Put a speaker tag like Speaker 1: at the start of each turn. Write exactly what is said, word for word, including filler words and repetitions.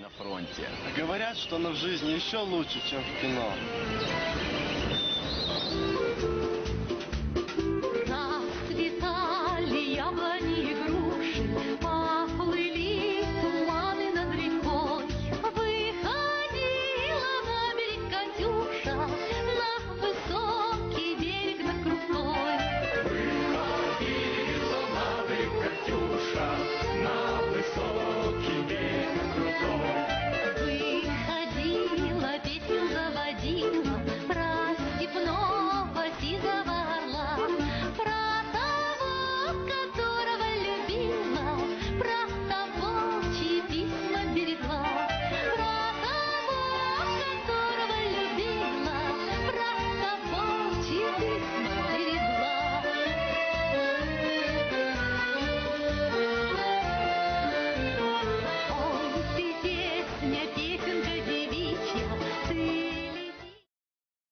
Speaker 1: на фронте.
Speaker 2: Говорят, что оно в жизни еще лучше, чем в кино.